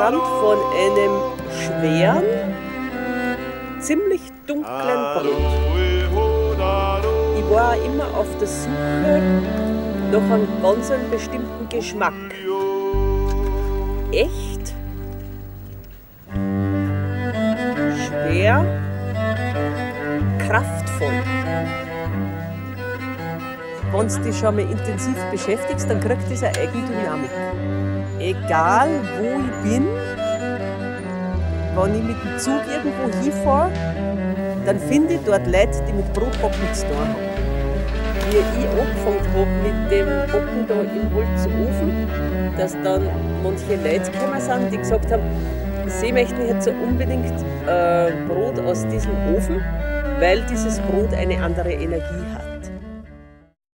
geträumt von einem schweren, ziemlich dunklen Brot. Ich war auch immer auf der Suche nach einem ganz bestimmten Geschmack. Echt, schwer, kraftvoll. Wenn du dich schon mal intensiv beschäftigst, dann kriegt das eine eigene Dynamik. Egal wo ich bin, wenn ich mit dem Zug irgendwo hinfahre, dann finde ich dort Leute, die mit Brotbacken zu tun haben. Wie ich angefangen habe mit dem Backen da im Holzofen, dass dann manche Leute gekommen sind, die gesagt haben, sie möchten jetzt so unbedingt Brot aus diesem Ofen, weil dieses Brot eine andere Energie hat.